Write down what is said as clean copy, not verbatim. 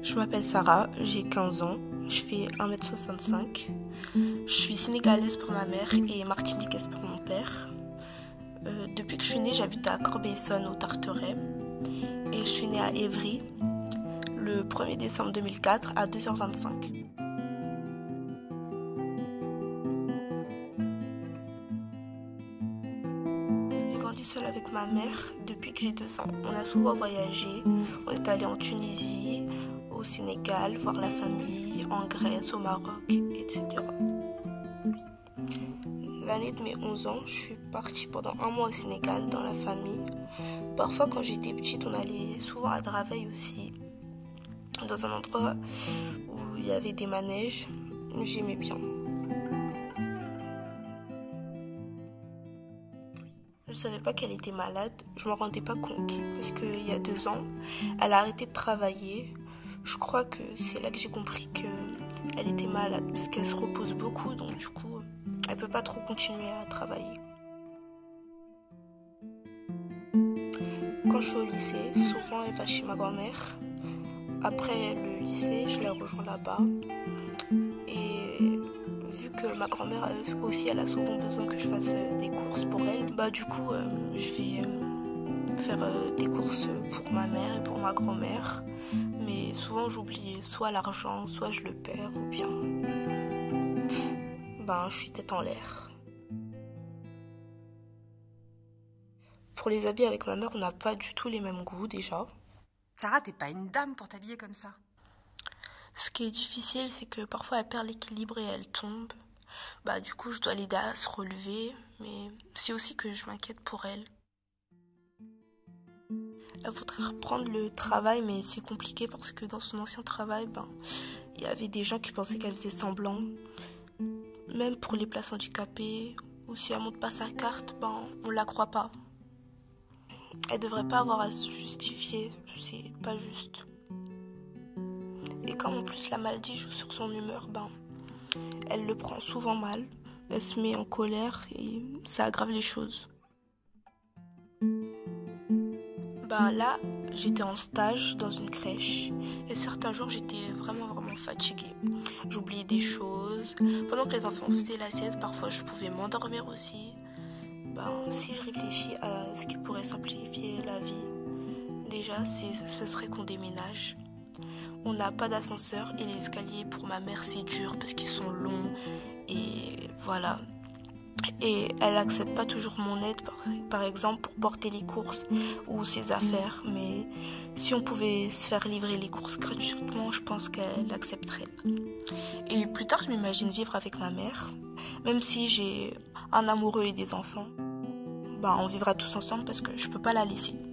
Je m'appelle Sarah, j'ai 15 ans, je fais 1m65. Je suis sénégalaise pour ma mère et martiniquaise pour mon père. Depuis que je suis née, j'habite à Corbeil-Essonnes au Tarteret. Et je suis née à Évry le 1er décembre 2004 à 2h25. J'ai grandi seule avec ma mère depuis que j'ai 2 ans. On a souvent voyagé, on est allé en Tunisie, au Sénégal, voir la famille, en Grèce, au Maroc, etc. L'année de mes 11 ans, je suis partie pendant un mois au Sénégal dans la famille. Parfois, quand j'étais petite, on allait souvent à Draveil aussi, dans un endroit où il y avait des manèges. J'aimais bien. Je ne savais pas qu'elle était malade, je ne m'en rendais pas compte, parce qu'il y a 2 ans, elle a arrêté de travailler. Je crois que c'est là que j'ai compris qu'elle était malade, parce qu'elle se repose beaucoup, donc du coup, elle ne peut pas trop continuer à travailler. Quand je suis au lycée, souvent elle va chez ma grand-mère. Après le lycée, je la rejoins là-bas. Et vu que ma grand-mère aussi, elle a souvent besoin que je fasse des courses pour elle, du coup, je vais faire des courses pour ma mère et pour ma grand-mère. Mais souvent, j'oublie soit l'argent, soit je le perds, ou bien je suis tête en l'air. Pour les habits avec ma mère, on n'a pas du tout les mêmes goûts déjà. Sarah, t'es pas une dame pour t'habiller comme ça. Ce qui est difficile, c'est que parfois elle perd l'équilibre et elle tombe. Du coup, je dois l'aider à se relever, mais c'est aussi que je m'inquiète pour elle. Elle voudrait reprendre le travail, mais c'est compliqué parce que dans son ancien travail, il y avait des gens qui pensaient qu'elle faisait semblant. Même pour les places handicapées, ou si elle montre pas sa carte, on la croit pas. Elle devrait pas avoir à se justifier, c'est pas juste. Et comme en plus la maladie joue sur son humeur, elle le prend souvent mal, elle se met en colère et ça aggrave les choses. Là, j'étais en stage dans une crèche et certains jours j'étais vraiment fatiguée. J'oubliais des choses. Pendant que les enfants faisaient la sieste, parfois je pouvais m'endormir aussi. Si je réfléchis à ce qui pourrait simplifier la vie, déjà ce serait qu'on déménage. On n'a pas d'ascenseur et les escaliers pour ma mère c'est dur parce qu'ils sont longs et voilà. Et elle n'accepte pas toujours mon aide, par exemple pour porter les courses ou ses affaires. Mais si on pouvait se faire livrer les courses gratuitement, je pense qu'elle accepterait. Et plus tard, je m'imagine vivre avec ma mère. Même si j'ai un amoureux et des enfants, on vivra tous ensemble parce que je ne peux pas la laisser.